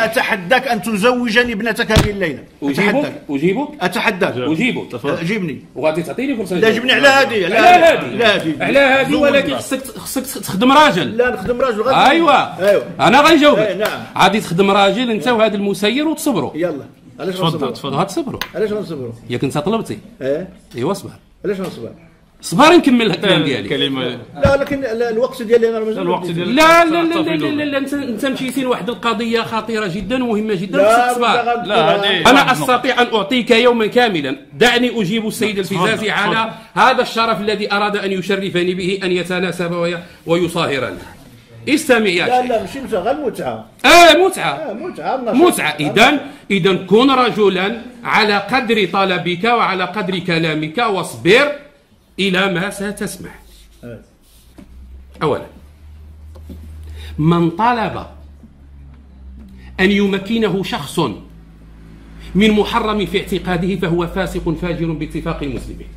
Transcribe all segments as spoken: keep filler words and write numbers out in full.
أتحداك أن تزوجني ابنتك هذه الليلة. أجيبك أجيبك أتحداك أجيبك جيبني وغادي تعطيني فرصة. لا جبني على هذه على هذه على هذه على هذه ولكن خصك خصك تخدم راجل. لا نخدم راجل غادي. أيوا أيوة. أنا غنجاوبك. أي نعم. غادي تخدم راجل أنت وهذا المسير وتصبروا. يلا علاش غنصبروا؟ تفضل غتصبروا. علاش غنصبروا؟ ياك أنت طلبتي. إيه إيوا صبر. علاش غنصبر؟ صبر نكمل الكلام ديالي. كلمة لا لكن الوقت ديالي انا مازال الوقت ديالي لا لا لا لا لا, لا انت انت مشيتي لواحد القضيه خطيره جدا ومهمه جدا وخصك تصبر. لا هذه انا استطيع ان اعطيك يوما كاملا. دعني اجيب السيد الفزازي على هذا الشرف الذي اراد ان يشرفني به ان يتناسب ويصاهرني. استمع يا لا شيخ. لا ماشي متعه غير المتعه. اه متعه اه متعه متعه. اذا اذا كن رجلا على قدر طلبك وعلى قدر كلامك واصبر إلى ما ستسمع. أولا من طلب أن يمكنه شخص من محرم في اعتقاده فهو فاسق فاجر باتفاق المسلمين.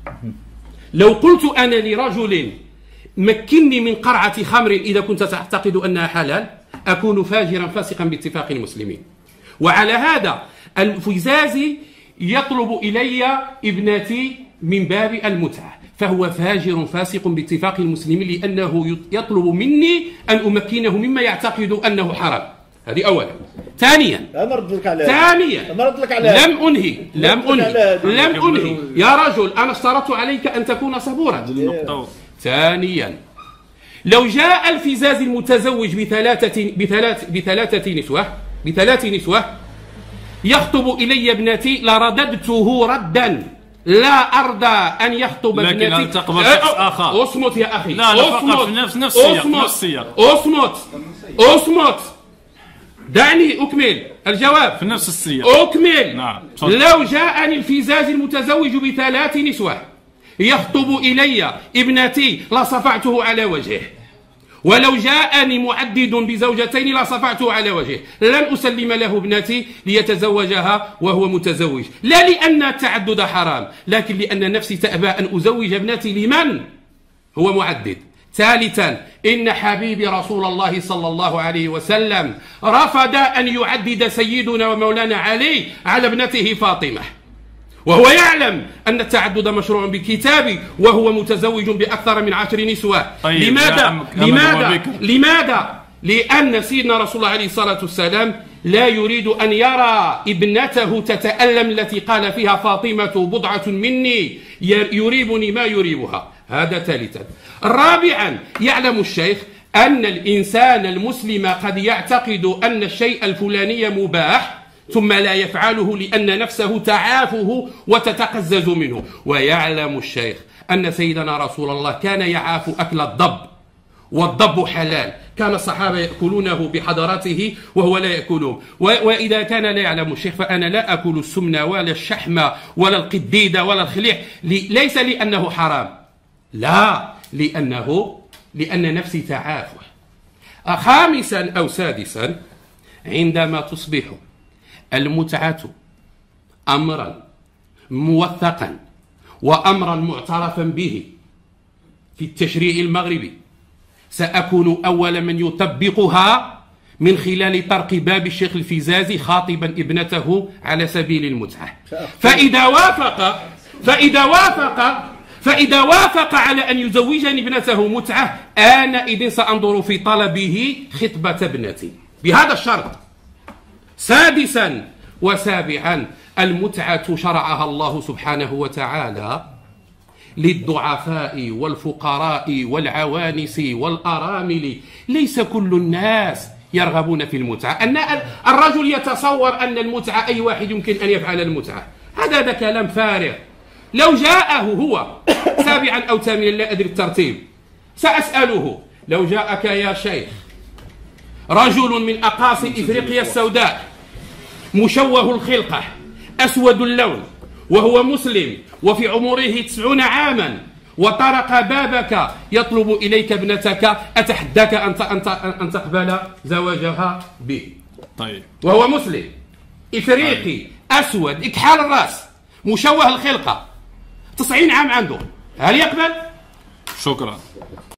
لو قلت أنا لرجل مكنني من قرعة خمر إذا كنت تعتقد أنها حلال أكون فاجرا فاسقا باتفاق المسلمين. وعلى هذا الفزازي يطلب إلي ابنتي من باب المتعة فهو فاجر فاسق باتفاق المسلمين لأنه يطلب مني أن أمكنه مما يعتقد أنه حرام. هذه أولا. ثانيا انا رد لك على ثانيا انا رد لك على لم أنهي لم أنهي لم أنهي يا رجل أنا اشترطت عليك أن تكون صبورا. ثانيا لو جاء الفزاز المتزوج بثلاثة بثلاث بثلاثة نسوة بثلاث نسوة يخطب إلي ابنتي لرددته ردا لا أرضى أن يخطب ابنتي. لكن هل تقبل شخص آخر؟ أصمت يا أخي. لا لا فقط في نفس نفس السياق نفس السياق. أصمت أصمت دعني أكمل الجواب. في نفس السياق أكمل. نعم. لو جاءني الفزاز المتزوج بثلاث نسوة يخطب إلي ابنتي لصفعته على وجهه ولو جاءني معدد بزوجتين لصفعته على وجهه. لن أسلم له ابنتي ليتزوجها وهو متزوج لا لأن التعدد حرام لكن لأن نفسي تأبى أن أزوج ابنتي لمن هو معدد. ثالثا إن حبيبي رسول الله صلى الله عليه وسلم رفض أن يعدد سيدنا ومولانا علي على ابنته فاطمة وهو يعلم أن التعدد مشروع بكتابي وهو متزوج بأكثر من عشر نسوة. طيب لماذا؟ لماذا؟ لماذا؟ لأن سيدنا رسول الله عليه الصلاة والسلام لا يريد أن يرى ابنته تتألم التي قال فيها فاطمة بضعة مني يريبني ما يريبها. هذا ثالثا. رابعا يعلم الشيخ أن الإنسان المسلم قد يعتقد أن الشيء الفلاني مباح ثم لا يفعله لأن نفسه تعافه وتتقزز منه. ويعلم الشيخ أن سيدنا رسول الله كان يعاف أكل الضب والضب حلال كان الصحابة يأكلونه بحضرته وهو لا يأكلهم. وإذا كان لا يعلم الشيخ فأنا لا أكل السمن ولا الشحم ولا القديد ولا الخليع ليس لأنه حرام لا لأنه لأن نفسي تعافه. خامسا أو سادسا عندما تصبح المتعة أمرا موثقا وأمرا معترفا به في التشريع المغربي سأكون أول من يطبقها من خلال طرق باب الشيخ الفزازي خاطبا ابنته على سبيل المتعة. فإذا وافق فإذا وافق فإذا وافق على أن يزوجني ابنته متعة آنئذ سأنظر في طلبه خطبة ابنتي بهذا الشرط. سادسا وسابعا المتعة شرعها الله سبحانه وتعالى للضعفاء والفقراء والعوانس والأرامل. ليس كل الناس يرغبون في المتعة. أن الرجل يتصور أن المتعة أي واحد يمكن أن يفعل المتعة. هذا ده كلام فارغ. لو جاءه هو سابعا أو ثامنا لا أدري الترتيب سأسأله لو جاءك يا شيخ رجل من أقاصي إفريقيا السوداء مشوه الخلقة أسود اللون وهو مسلم وفي عمره تسعون عاما وطرق بابك يطلب إليك ابنتك أتحداك أن تقبل زواجها به. طيب وهو مسلم إفريقي أسود إكحال الرأس مشوه الخلقة تسعين عام عنده هل يقبل؟ شكرا.